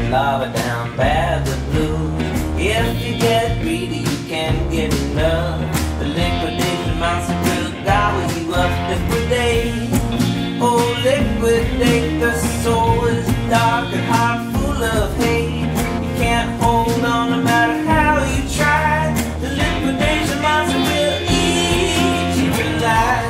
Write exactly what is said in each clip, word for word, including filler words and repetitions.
lava down bad the blues. If you get greedy, you can't get enough. The liquidation monster will gobble you up. Liquidate, oh liquidate. The soul is dark and heart full of hate. You can't hold on no matter how you try. The liquidation monster will eat you alive.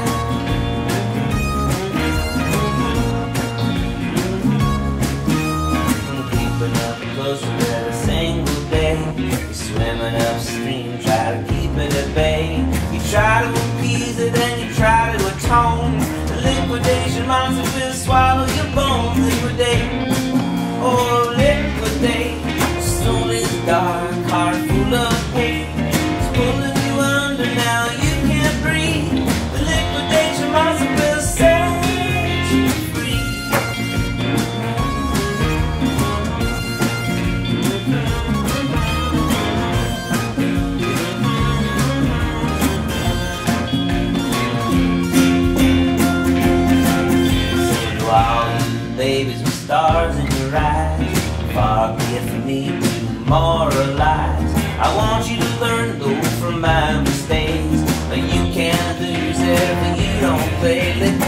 Keeping up closer every single day. You're swimming upstream, try to keep it at bay. You try to appease it and you try to atone. The liquidation monster will swallow your bones. Liquidate, oh liquidate. The soul is dark, heart full of hate. It's pulling you under now, you can't breathe. The liquidation monster will set you free. All you babies with stars in your eyes, far be it for me to moralize. I want you to learn though from my mistakes, but you can't lose if you don't play.